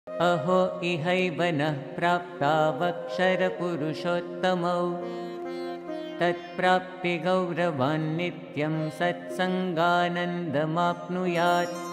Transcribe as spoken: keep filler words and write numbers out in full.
अहो इहैव नः प्राप्तावक्षरपुरुषोत्तमौ तत्प्राप्य गौरवान् नित्यं सत्सङ्गानन्दमाप्नुयात्।